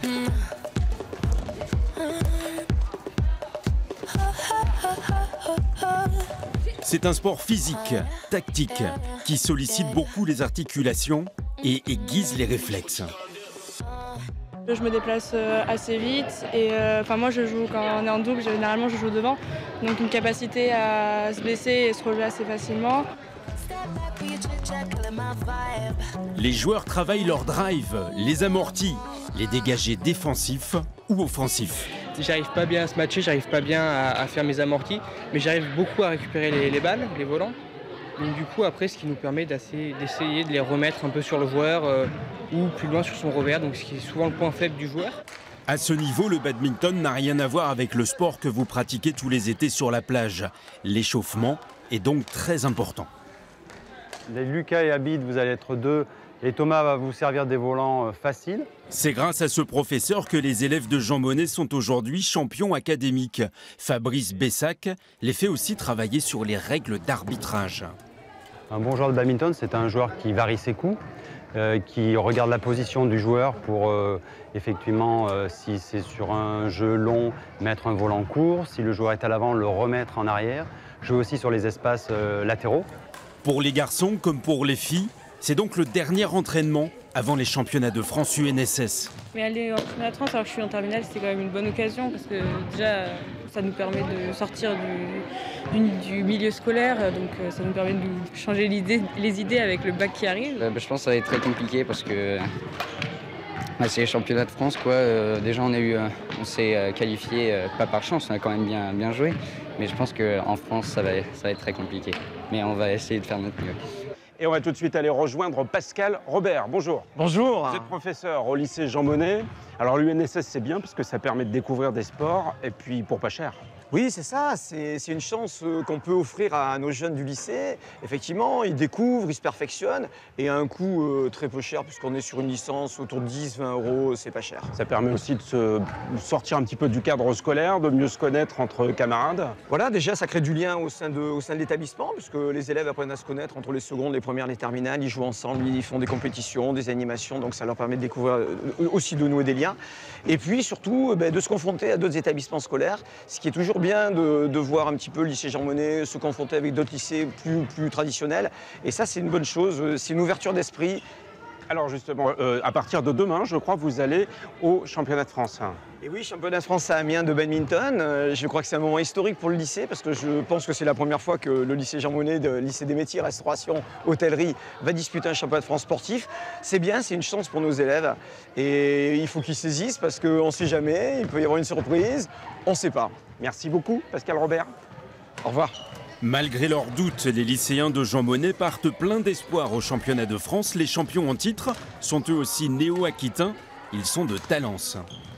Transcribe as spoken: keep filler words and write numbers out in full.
C'est un sport physique, tactique, qui sollicite beaucoup les articulations et aiguise les réflexes. Je me déplace assez vite et euh, enfin moi je joue quand on est en double, généralement je joue devant, donc une capacité à se blesser et se relever assez facilement. Les joueurs travaillent leur drive, les amortis, les dégagés défensifs ou offensifs. J'arrive pas bien à se matcher, j'arrive pas bien à, à faire mes amortis, mais j'arrive beaucoup à récupérer les, les balles, les volants. Donc du coup après ce qui nous permet d'essayer de les remettre un peu sur le joueur euh, ou plus loin sur son revers, donc ce qui est souvent le point faible du joueur. À ce niveau, le badminton n'a rien à voir avec le sport que vous pratiquez tous les étés sur la plage. L'échauffement est donc très important. Les Lucas et Abid, vous allez être deux. Et Thomas va vous servir des volants faciles. C'est grâce à ce professeur que les élèves de Jean Monnet sont aujourd'hui champions académiques. Fabrice Bessac les fait aussi travailler sur les règles d'arbitrage. Un bon joueur de badminton, c'est un joueur qui varie ses coups, euh, qui regarde la position du joueur pour, euh, effectivement, euh, si c'est sur un jeu long, mettre un volant court. Si le joueur est à l'avant, le remettre en arrière. Jouer aussi sur les espaces euh, latéraux. Pour les garçons comme pour les filles, c'est donc le dernier entraînement avant les championnats de France U N S S. Mais aller en championnat de France alors que je suis en terminale, c'était quand même une bonne occasion parce que déjà ça nous permet de sortir du, du, du milieu scolaire, donc ça nous permet de changer les idées avec le bac qui arrive. Euh, bah, je pense que ça va être très compliqué parce que bah, c'est les championnats de France, quoi. Euh, déjà on a eu, on s'est euh, qualifié euh, pas par chance, on a quand même bien, bien joué, mais je pense qu'en France ça va, ça va être très compliqué. Mais on va essayer de faire notre mieux. Et on va tout de suite aller rejoindre Pascal Robert. Bonjour. Bonjour. Vous êtes professeur au lycée Jean Monnet. Alors l'U N S S c'est bien parce que ça permet de découvrir des sports et puis pour pas cher. Oui, c'est ça, c'est une chance qu'on peut offrir à nos jeunes du lycée. Effectivement, ils découvrent, ils se perfectionnent et à un coût euh, très peu cher puisqu'on est sur une licence autour de dix, vingt euros, c'est pas cher. Ça permet aussi de se sortir un petit peu du cadre scolaire, de mieux se connaître entre camarades. Voilà, déjà ça crée du lien au sein de, au sein de l'établissement puisque les élèves apprennent à se connaître entre les secondes, les premières, les terminales, ils jouent ensemble, ils font des compétitions, des animations, donc ça leur permet de découvrir aussi de nouer des liens. Et puis surtout ben, de se confronter à d'autres établissements scolaires, ce qui est toujours bien de, de voir un petit peu le lycée Jean Monnet se confronter avec d'autres lycées plus, plus traditionnels. Et ça, c'est une bonne chose, c'est une ouverture d'esprit. Alors justement, euh, à partir de demain, je crois que vous allez au championnat de France. Et oui, championnat de France à Amiens de badminton. Euh, je crois que c'est un moment historique pour le lycée parce que je pense que c'est la première fois que le lycée Jean Monnet, de lycée des métiers, restauration, hôtellerie, va disputer un championnat de France sportif. C'est bien, c'est une chance pour nos élèves. Et il faut qu'ils saisissent parce qu'on ne sait jamais, il peut y avoir une surprise, on ne sait pas. Merci beaucoup, Pascal Robert. Au revoir. Malgré leurs doutes, les lycéens de Jean Monnet partent pleins d'espoir au championnat de France. Les champions en titre sont eux aussi néo-aquitains. Ils sont de Talence.